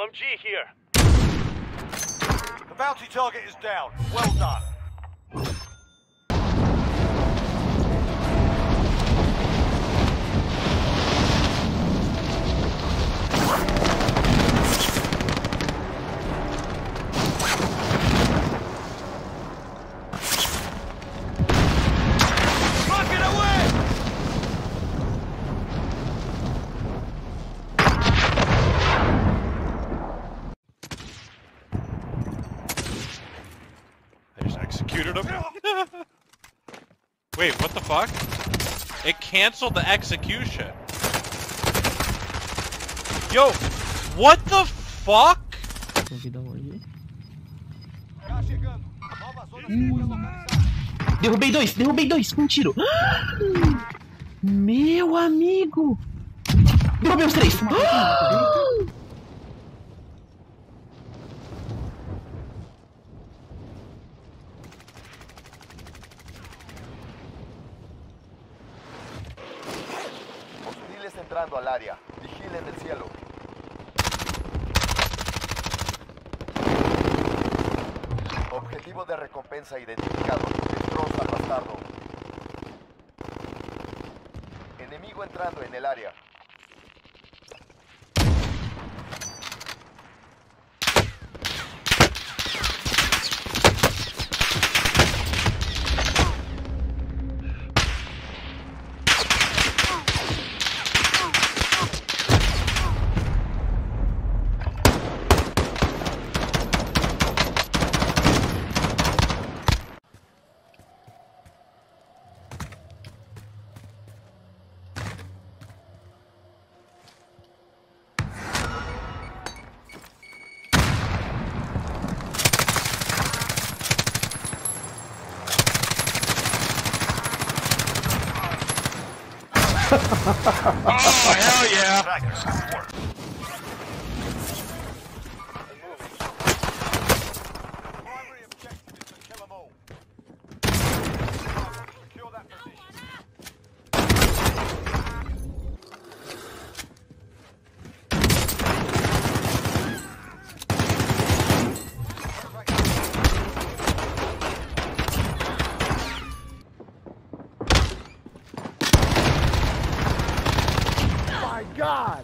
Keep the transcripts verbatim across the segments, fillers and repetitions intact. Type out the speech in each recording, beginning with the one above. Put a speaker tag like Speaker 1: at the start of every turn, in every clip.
Speaker 1: M G here.
Speaker 2: The bounty target is down. Well done.
Speaker 3: Executed him. Wait, what the fuck? It canceled the execution. Yo, what the fuck?
Speaker 4: Derrubei dois, derrubei dois com um tiro. Meu amigo. Derrubei os três.
Speaker 2: Entrando al área. Vigilen el cielo. Objetivo de recompensa identificado. Destroza al bastardo. Enemigo entrando en el área.
Speaker 3: Oh, hell yeah!
Speaker 2: Primary objective is to kill them all. Secure that position. God!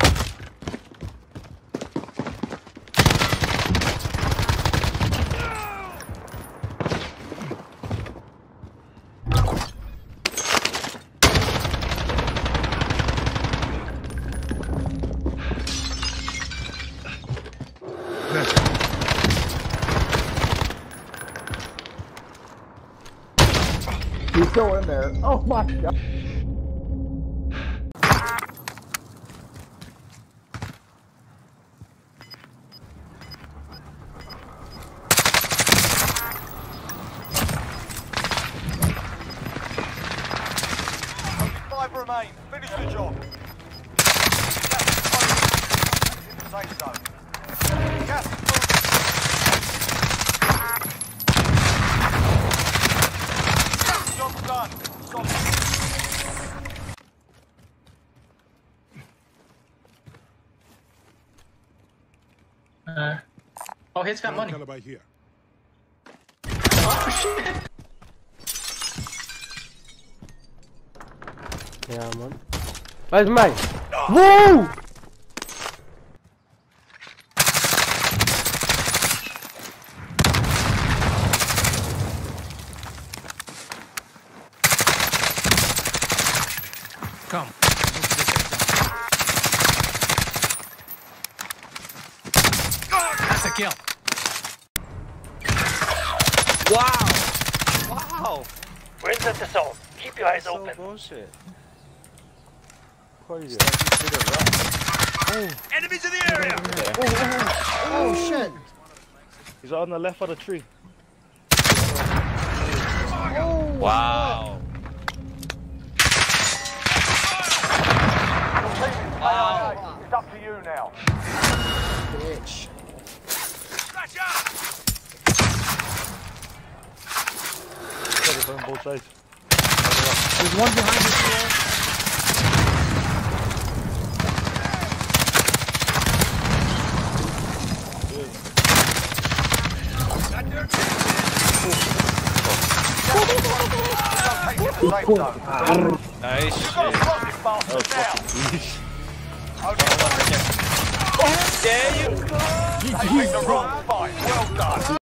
Speaker 2: He's still in there. Oh my God! Remain. Finish the job. Safe zone. Gas is moving. Job's done. Stop.
Speaker 4: Uh, oh, he's got money.
Speaker 5: Here.
Speaker 4: Oh shit!
Speaker 6: Yeah, man. Where's mine? Woo!
Speaker 4: Come. That's a kill.
Speaker 1: Wow! Wow! We're in the zone. Keep your eyes
Speaker 3: So
Speaker 1: open.
Speaker 3: bullshit.
Speaker 5: Crazy.
Speaker 1: Oh. Enemies in the area!
Speaker 5: Oh, oh, oh, oh shit! He's on the left of the tree.
Speaker 3: Oh, wow.
Speaker 2: Wow. It's up to you now.
Speaker 5: Bitch.
Speaker 1: Scratch out!
Speaker 5: On both sides.
Speaker 6: There's one behind us here.
Speaker 2: safe zone.
Speaker 3: Nice
Speaker 2: You've got to
Speaker 3: shit.
Speaker 2: stop this bastard now. Okay,
Speaker 3: There you go.
Speaker 2: taking the wrong fight. Well done.